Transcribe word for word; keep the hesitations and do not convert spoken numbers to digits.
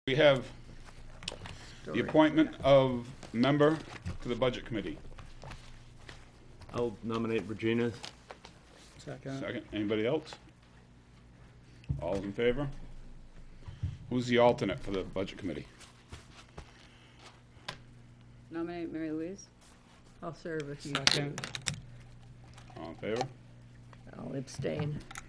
We have Story. the appointment of member to the Budget Committee. I'll nominate Regina. Second. Second. Anybody else? All in favor? Who's the alternate for the Budget Committee? Nominate Mary Louise. I'll serve if you Second. do. All in favor? I'll abstain.